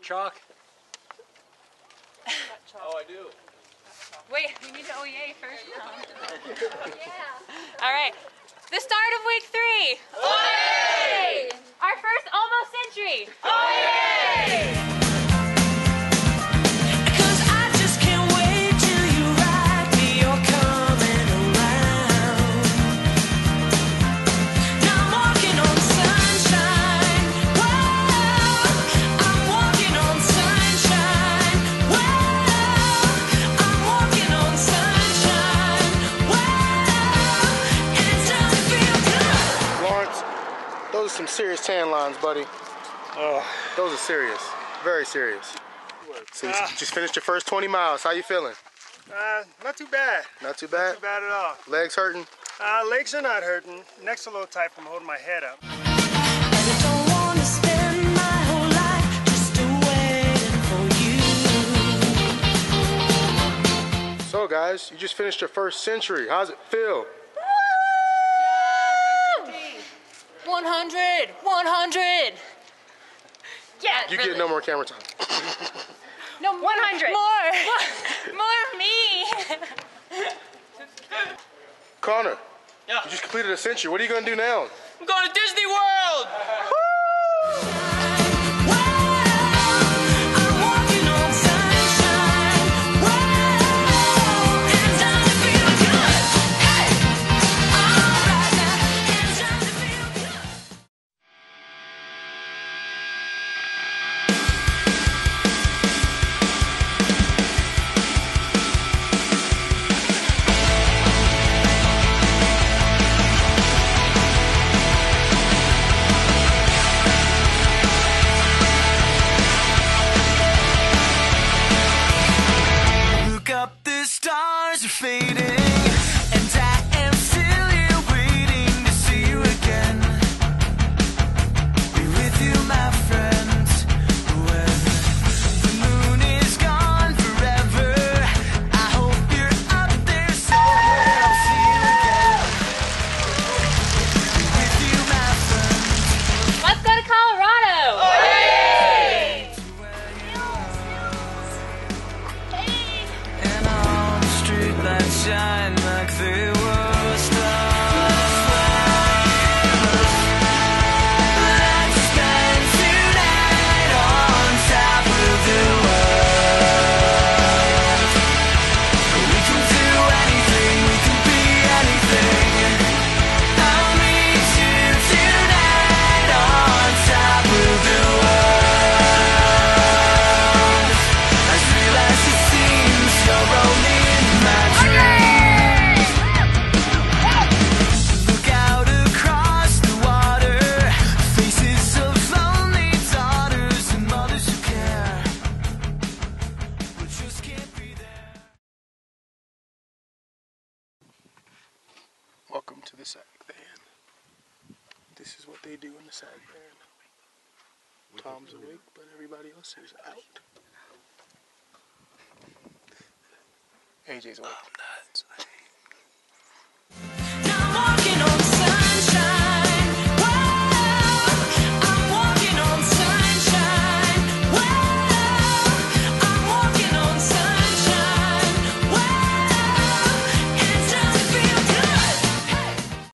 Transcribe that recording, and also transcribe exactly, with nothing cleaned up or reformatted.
chalk? Oh, I do. Wait, we need to O E A first. Yeah. All right. The start of week three. Oyez! Our first almost century. Oyez! Those are some serious tan lines, buddy. Oh, those are serious, very serious. So you Uh, just finished your first twenty miles. How you feeling? uh, not too bad. Not too bad? Not too bad at all. Legs hurting? Uh, legs are not hurting. Neck's a little tight from holding my head up. So guys, you just finished your first century. How's it feel? one hundred, one hundred. Yeah. You really. get no more camera time. No, one hundred. More. More of me. Connor, Yeah. you just completed a century. What are you gonna do now? I'm going to Disney World! Fading, and I am still here waiting to see you again. Be with you, my friend, when the moon is gone forever. I hope you're up there somewhere. I'll see you again. Be with you, my friend. Let's go to Colorado. Oh, And on the street lights shine like they were stars. Let's spend tonight on top of the world. We can do anything, we can be anything. I'll meet you tonight on top of the world. I realize it seems you're only in my dreams. Look out across the water, faces of lonely daughters and mothers who care, but just can't be there. Welcome to the SAG band. This is what they do in the SAG band. Tom's awake, but everybody else is out. A J's awake.